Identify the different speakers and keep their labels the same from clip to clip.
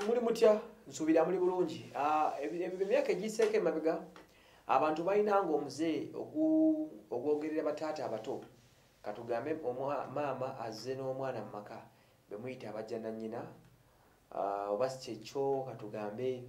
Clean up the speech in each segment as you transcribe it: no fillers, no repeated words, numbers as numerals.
Speaker 1: muri mutya nsubira muri bulungi. Emyaka egiseeko emabega abantu balinanga omuze ogwogerera bataata abato. Katugambe maama azze n'omwana mu maka bemuyita abajja na nnyina. Oba si kyekyo katugambe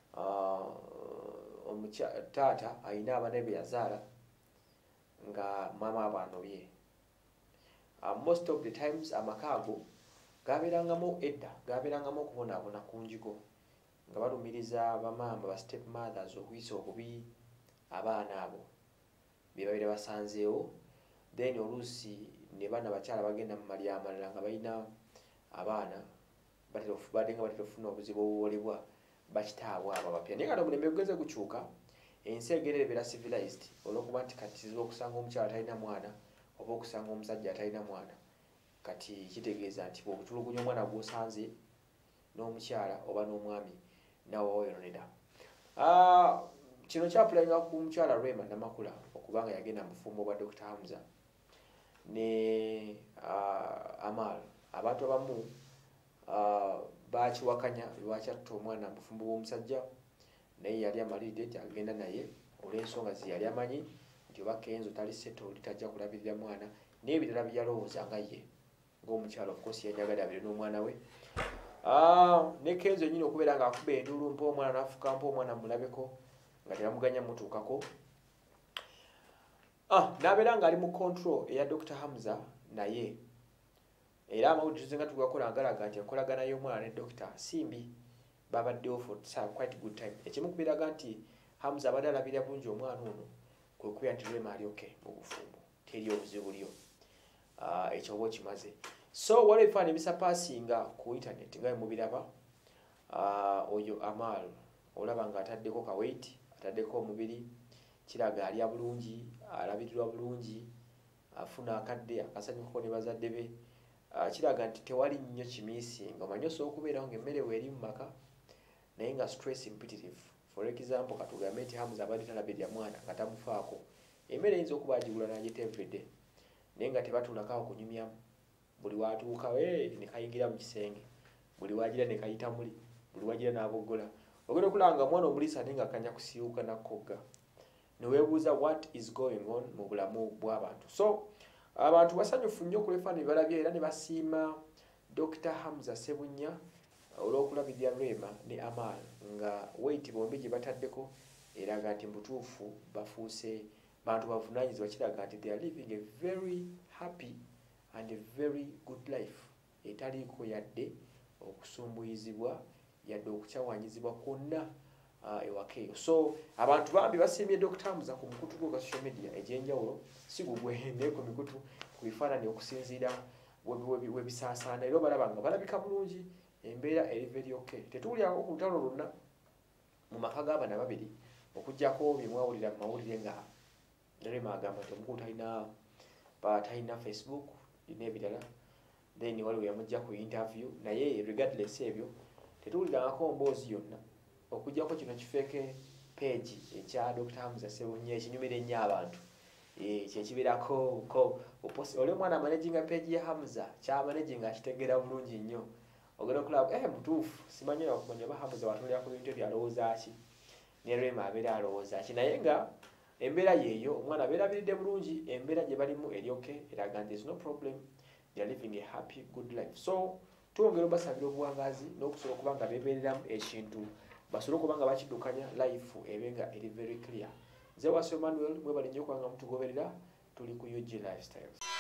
Speaker 1: taata alina abaana be yazaala nga maama abanobye. Most of the times amaka ago gabeerangamu edda gabeerangamu okubonaabona ku njigo nga balumiriza bamaama ba step mothers okuyisa obubi abaana abo bye babeera basanzeewo, then oluusi ne baana bakyala bagenda mu malya amalala nga balina abaana badde nga batera okufuna obuzibu obuwoolebwa bakitaabwe abo abapya. Naye nga omulembe gugeze gukyuka, ensi egenda ebeera civilized olw'okuba nti kati kizibu okusanga omukyala atalina mwana oba okusanga omusajja atalina mwana. Kati kitegeeza nti bw'obutulugunya omwana gw'osanze n'omukyala oba n'omwami naawe wayononera. Kino kyapulayinga ku mukyala Rema Namakula okubanga yagenda mu bufumbo bwa Dr Hamza ne Amal. Abantu abamu bakiwakanya lwaki atta omwana mu bufumbo bw'omusajja naye yali amaliridde nti agenda naye olw'ensonga ze yali amanyi nti oba Kenzo tali settled tajja kulabirira mwana n'ebirala bye yalowooza nga ye ng'omukyala of course yanjagala abire n'omwana we. Ne Kenzo nyine okubeera ng'akuba enduulu mpa omwana n'afuka mpa omwana mulabeko nga tebamuganya mutuukako. N'abeera ng'ali mu control eya Dr Hamza naye era amawulire nga tugakola ngalaga nti enkolagana y'omwana ne Dr simbi babaddewo for quite good time. Ekimu kubiraga nti Hamza abadde alabira bulungi omwana ono kwe kubeera nti Rema ali okay mu bufumbo teri obuzibu lyo. Ekyo oba okimaze. So waliwo ebifaananyi ebisapaasinga ku internet nga mubiraba. Oyo Amal olaba ng'ataddeko ka weight, ataddeko omubiri, kiraga alya bulungi, alabirirwa bulungi, afuna akadde akasanyuko ne bazadde be. Kiraga nti tewali nnyo kimiisinga. Omanyi osobola okubeerawo ng'emmere weeri mu maka naye nga stress mpitirivu. For example katugambe nti Hamza abadde talabirira mwana nga tamufaako. Emmere eyinza okuba agigula n'agyeta everyday naye nga tebatuulako kunyumyamu. Buli watuuka ne kayingira mu kisenge, buli wagira ne kayita muli, buli wagira n'aboggola. Ogenda okulaba nga omwana omuliisa naye nga akanya kusiiwuka nakkogga. Ne weebuuza what is going on mu bulamu bw'abantu. So abantu basanyufu nnyo ku ebifaananyi bye balabye era ne basiima Dr Hamza Ssebunya olw'okulabirira Rema ne Amal nga weight bombi gye bataddeko eraga nti mbutuufu bafuuse bantu bavunaanyizibwa. Kiraga nti they are living a very happy and a very good life etaliiko yadde okusumbuyizibwa yadde okukyawanyizibwa kwonna ewaka eyo. So abantu bambi basiimye Dr Hamza ku mukutu gwa social media egy'enjawulo, si gugwe naye ku mikutu ku bifaananyi okusinziira webisaasaana era balaba nga balabika bulungi, embeera eri very okay. Tetuwulyako ku lutalo lwonna mu maka g'abaana babiri okuggyako bye mwawulira mu mawulire nga Rema agamba nti omukulu talina Facebook n'ebirala, then waliwo yamujja ku interview naye regardless ebyo tetuwulirangako mboozi yonna okuggyako kino kifeeke page ekya Dr Hamza Ssebunya ekinyumira ennyo abantu. Kyekibeerako oli omwana amanaginga page ya Hamza kyamanaginga akitegeera bulungi nnyo. Ogenda okulaba mutuufu simanyi okumanya oba Hamza watulira ku bintu ebyo alowooza ki ne Rema abeera alowooza ki, naye nga embeera yeeyo omwana abeerabiridde bulungi, embeera gye balimu eri okay eraga nti there's no problem, they are living a happy good life. So twongera obasabira obuwangazi n'okusobola okuba nga beebeereramu ekintu basobole okuba nga bakiddukanya life ebe nga eri very clear. Nze Wasio Emmanuel mwebale nnyo kubanga mutugoberera, tuli ku UG Lifestyles.